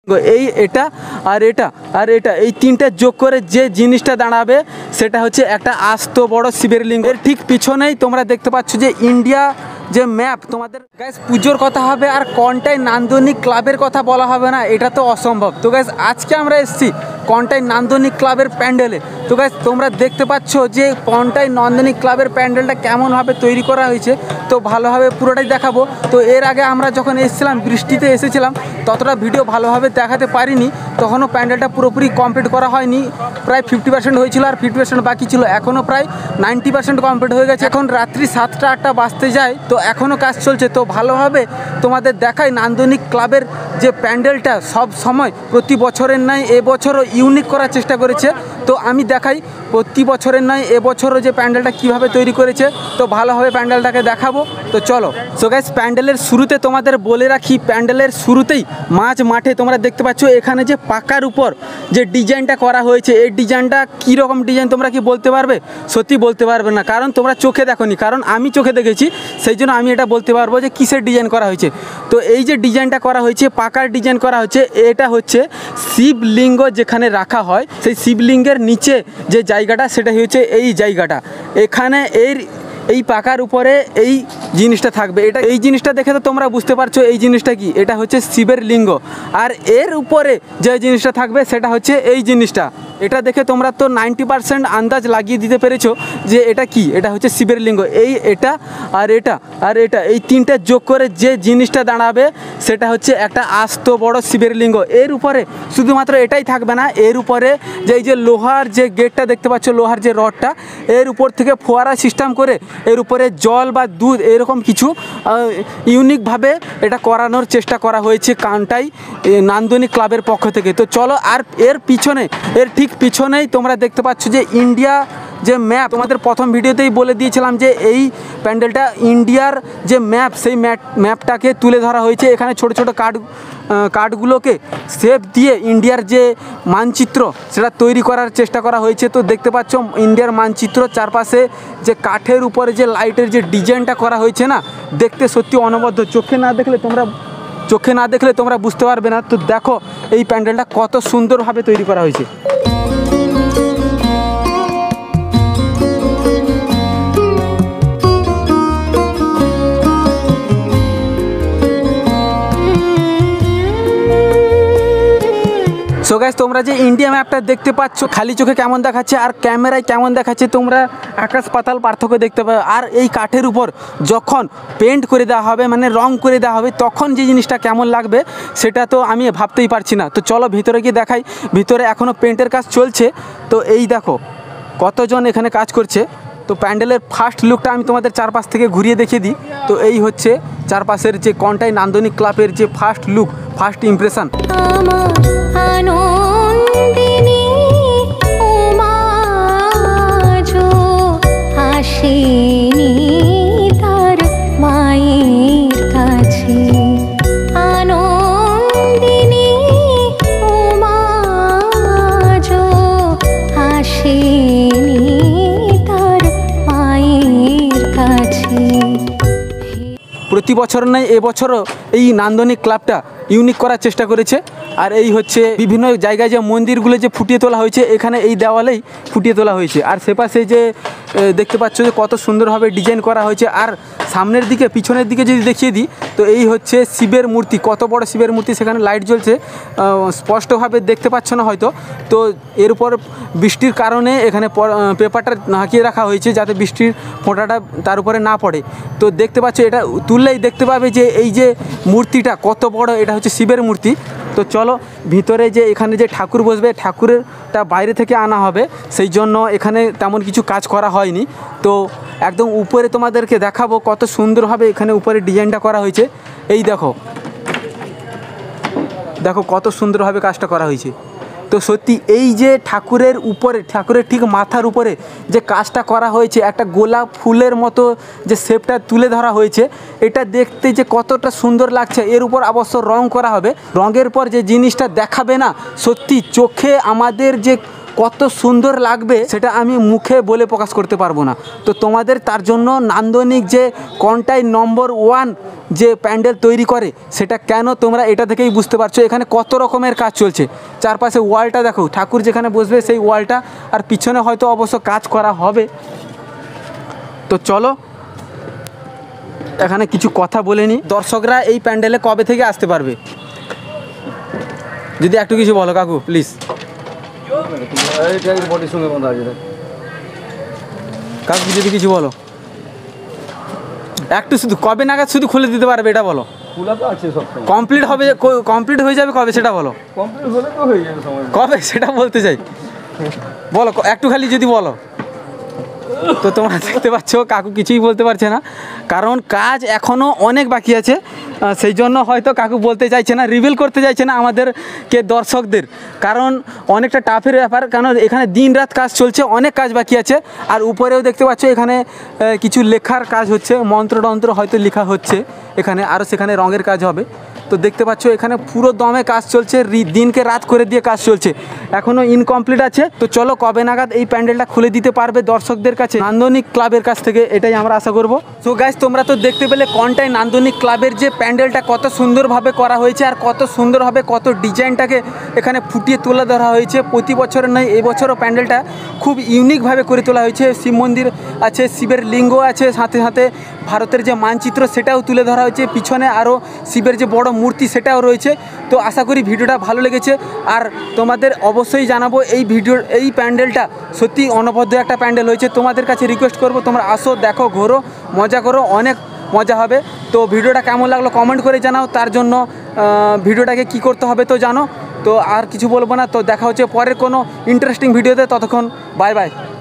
এই এটা আর এটা আর এটা এই তিনটা যোগ করে যে জিনিসটা দাঁড়াবে সেটা হচ্ছে একটা আস্ত বড় শিবের লিঙ্গ। এর ঠিক পিছনেই তোমরা দেখতে পাচ্ছ যে ইন্ডিয়া যে ম্যাপ। তোমাদের গাইস পুজোর কথা হবে আর কন্টাই নান্দনিক ক্লাবের কথা বলা হবে না, এটা তো অসম্ভব। তো গাইস আজকে আমরা এসেছি কন্টাই নান্দনিক ক্লাবের প্যান্ডেলে। তো গাইস তোমরা দেখতে পাচ্ছ যে কন্টাই নান্দনিক ক্লাবের প্যান্ডেলটা কেমনভাবে তৈরি করা হয়েছে, তো ভালোভাবে পুরোটাই দেখাবো। তো এর আগে আমরা যখন এসেছিলাম বৃষ্টিতে এসেছিলাম, ততটা ভিডিও ভালোভাবে দেখাতে পারিনি, তখনও প্যান্ডেলটা পুরোপুরি কমপ্লিট করা হয়নি। প্রায় 50% হয়েছিল আর 50% বাকি ছিল, এখনও প্রায় 90% কমপ্লিট হয়ে গেছে। এখন রাত্রি 7টা 8টা বাজতে যায়, তো এখনও কাজ চলছে। তো ভালোভাবে তোমাদের দেখাই নান্দনিক ক্লাবের যে প্যান্ডেলটা সব সময় প্রতি বছরের নয় এবছরও ইউনিক করার চেষ্টা করেছে। তো আমি দেখাই প্রতি বছরের নয় এবছরও যে প্যান্ডেলটা কিভাবে তৈরি করেছে, তো ভালোভাবে প্যান্ডেলটাকে দেখাবো। তো চলো। সো গাইস প্যান্ডেলের শুরুতে তোমাদের বলে রাখি, প্যান্ডেলের শুরুতেই মাঝ মাঠে তোমরা দেখতে পাচ্ছ এখানে যে পাকার উপর যে ডিজাইনটা করা হয়েছে, এই ডিজাইনটা কীরকম ডিজাইন তোমরা কি বলতে পারবে? সত্যি বলতে পারবে না, কারণ তোমরা চোখে দেখোনি। কারণ আমি চোখে দেখেছি, সেই জন্য আমি এটা বলতে পারবো যে কিসের ডিজাইন করা হয়েছে। তো এই যে ডিজাইনটা করা হয়েছে, পাকার ডিজাইন করা হচ্ছে, এটা হচ্ছে শিবলিঙ্গ যেখানে রাখা হয়, সেই শিবলিঙ্গের নিচে যে জায়গাটা সেটা হচ্ছে এই জায়গাটা। এখানে এই পাকার উপরে এই জিনিসটা থাকবে। এটা এই জিনিসটা দেখে তো তোমরা বুঝতে পারছো এই জিনিসটা কি, এটা হচ্ছে শিবের লিঙ্গ। আর এর উপরে যে জিনিসটা থাকবে সেটা হচ্ছে এই জিনিসটা। এটা দেখে তোমরা তো 90% আন্দাজ লাগিয়ে দিতে পেরেছো যে এটা কি, এটা হচ্ছে শিবের লিঙ্গ। এটা আর এটা আর এটা এই তিনটা যোগ করে যে জিনিসটা দাঁড়াবে সেটা হচ্ছে একটা আস্ত বড় শিবের লিঙ্গ। এর উপরে শুধুমাত্র এটাই থাকবে না, এর উপরে যে এই যে লোহার যে গেটটা দেখতে পাচ্ছ, লোহার যে রডটা, এর উপর থেকে ফোয়ারা সিস্টেম করে এর উপরে জল বা দুধ এরকম কিছু ইউনিকভাবে এটা করানোর চেষ্টা করা হয়েছে কন্টাই নান্দনিক ক্লাবের পক্ষ থেকে। তো চলো। আর এর পিছনে, এর ঠিক পিছনেই তোমরা দেখতে পাচ্ছ যে ইন্ডিয়া যে ম্যাপ। তোমাদের প্রথম ভিডিওতেই বলে দিয়েছিলাম যে এই প্যান্ডেলটা ইন্ডিয়ার যে ম্যাপ, সেই ম্যাপটাকে তুলে ধরা হয়েছে। এখানে ছোট ছোট কার্ডগুলোকে শেপ দিয়ে ইন্ডিয়ার যে মানচিত্র সেটা তৈরি করার চেষ্টা করা হয়েছে। তো দেখতে পাচ্ছ ইন্ডিয়ার মানচিত্র, চারপাশে যে কাঠের উপরে যে লাইটের যে ডিজাইনটা করা হয়েছে না, দেখতে সত্যি অনবদ্য। চোখে না দেখলে তোমরা বুঝতে পারবে না। তো দেখো এই প্যান্ডেলটা কত সুন্দরভাবে তৈরি করা হয়েছে। সো গাইস তোমরা যে ইন্ডিয়া ম্যাপটা দেখতে পাচ্ছ খালি চোখে কেমন দেখাচ্ছে আর ক্যামেরায় কেমন দেখাচ্ছে, তোমরা আকাশ পাতাল পার্থক্য দেখতে পাবে। আর এই কাঠের উপর যখন পেন্ট করে দেওয়া হবে, মানে রং করে দেওয়া হবে, তখন যে জিনিসটা কেমন লাগবে সেটা তো আমি ভাবতেই পারছি না। তো চলো ভিতরে গিয়ে দেখাই। ভিতরে এখনও পেন্টের কাজ চলছে। তো এই দেখো কতজন এখানে কাজ করছে। তো প্যান্ডেলের ফার্স্ট লুকটা আমি তোমাদের চারপাশ থেকে ঘুরিয়ে দেখিয়ে দিই। তো এই হচ্ছে চারপাশের যে কন্টাই নান্দনিক ক্লাবের যে ফার্স্ট লুক, ফার্স্ট ইমপ্রেশন। প্রতি বছর নয় এবছরও এই নান্দনিক ক্লাবটা ইউনিক করার চেষ্টা করেছে। আর এই হচ্ছে বিভিন্ন জায়গায় যে মন্দিরগুলো যে ফুটিয়ে তোলা হয়েছে, এখানে এই দেওয়ালেই ফুটিয়ে তোলা হয়েছে। আর সেপাশে যে দেখতে পাচ্ছ যে কত সুন্দরভাবে ডিজাইন করা হয়েছে। আর সামনের দিকে পিছনের দিকে যদি দেখিয়ে দিই, তো এই হচ্ছে শিবের মূর্তি, কত বড় শিবের মূর্তি, সেখানে লাইট জ্বলছে, স্পষ্টভাবে দেখতে পাচ্ছ না হয়তো। তো এর উপর বৃষ্টির কারণে এখানে পেপারটা ঢাকিয়ে রাখা হয়েছে যাতে বৃষ্টির ফোঁটাটা তার উপরে না পড়ে। তো দেখতে পাচ্ছ, এটা তুললেই দেখতে পাবে যে এই যে মূর্তিটা কত বড়, এটা হচ্ছে শিবের মূর্তি। তো চলো ভিতরে যে এখানে যে ঠাকুর বসবে, ঠাকুরেরটা বাইরে থেকে আনা হবে, সেই জন্য এখানে তেমন কিছু কাজ করা হয়নি। তো একদম উপরে তোমাদেরকে দেখাবো কত সুন্দরভাবে এখানে উপরে ডিজাইনটা করা হয়েছে। এই দেখো কত সুন্দরভাবে কাজটা করা হয়েছে। তো সত্যি এই যে ঠাকুরের উপরে, ঠাকুরের ঠিক মাথার উপরে যে কাজটা করা হয়েছে, একটা গোলাপ ফুলের মতো যে শেপটা তুলে ধরা হয়েছে, এটা দেখতে যে কতটা সুন্দর লাগছে। এর উপর অবশ্য রং করা হবে, রঙের পর যে জিনিসটা দেখাবে না, সত্যি চোখে আমাদের যে কত সুন্দর লাগবে সেটা আমি মুখে বলে প্রকাশ করতে পারবো না। তো তোমাদের তার জন্য নান্দনিক যে কোনটাই নম্বর 1 যে প্যান্ডেল তৈরি করে সেটা কেন তোমরা এটা থেকেই বুঝতে পারছো। এখানে কত রকমের কাজ চলছে, চারপাশে ওয়ালটা দেখো, ঠাকুর যেখানে বসবে সেই ওয়ালটা, আর পিছনে হয়তো অবশ্য কাজ করা হবে। তো চলো এখানে কিছু কথা বলে নিই। দর্শকরা এই প্যান্ডেলে কবে থেকে আসতে পারবে, যদি একটু কিছু বলো কাকু প্লিজ। কাকু যদি কিছু বলো, একটু শুধু কবে নাগাদ শুধু খুলে দিতে পারবে এটা বলো। কমপ্লিট হবে, কমপ্লিট হয়ে যাবে কবে সেটা বলো। কবে সেটা বলতে চাই, বলো একটু খালি যদি বলো। তো তোমরা দেখতে পাচ্ছ কাকু কিছুই বলতে পারছে না, কারণ কাজ এখনও অনেক বাকি আছে, সেই জন্য হয়তো কাকু বলতে চাইছে না, রিভিল করতে চাইছে না আমাদেরকে দর্শকদের, কারণ অনেকটা টাফের ব্যাপার, কারণ এখানে দিন রাত কাজ চলছে, অনেক কাজ বাকি আছে। আর উপরেও দেখতে পাচ্ছ এখানে কিছু লেখার কাজ হচ্ছে, মন্ত্রতন্ত্র হয়তো লেখা হচ্ছে এখানে, আরও সেখানে রঙের কাজ হবে। তো দেখতে পাচ্ছ এখানে পুরো দমে কাজ চলছে, দিনকে রাত করে দিয়ে কাজ চলছে, এখনও ইনকমপ্লিট আছে। তো চলো কবে নাগাদ এই প্যান্ডেলটা খুলে দিতে পারবে দর্শকদের কাছে নান্দনিক ক্লাবের কাছ থেকে, এটাই আমরা আশা করব। তো গাইস তোমরা তো দেখতে পেলে কোনটাই নান্দনিক ক্লাবের যে প্যান্ডেলটা কত সুন্দরভাবে করা হয়েছে, আর কত সুন্দরভাবে কত ডিজাইনটাকে এখানে ফুটিয়ে তুলে ধরা হয়েছে। প্রতি বছরের নয় এই বছরও প্যান্ডেলটা খুব ইউনিকভাবে করে তোলা হয়েছে। শিব মন্দির আছে, শিবের লিঙ্গ আছে, সাথে সাথে ভারতের যে মানচিত্র সেটাও তুলে ধরা হয়েছে, পিছনে আরও শিবের যে বড় মূর্তি সেটাও রয়েছে। তো আশা করি ভিডিওটা ভালো লেগেছে, আর তোমাদের অবশ্যই জানাবো এই প্যান্ডেলটা সত্যি অনবদ্য একটা প্যান্ডেল হয়েছে। তোমাদের কাছে রিকোয়েস্ট করব তোমরা আসো, দেখো, ঘোরো, মজা করো, অনেক মজা হবে। তো ভিডিওটা কেমন লাগলো কমেন্ট করে জানাও, তার জন্য ভিডিওটাকে কি করতে হবে তো জানো। তো আর কিছু বলবো না, তো দেখা হচ্ছে পরের কোনো ইন্টারেস্টিং ভিডিওতে, ততক্ষণ বাই বাই।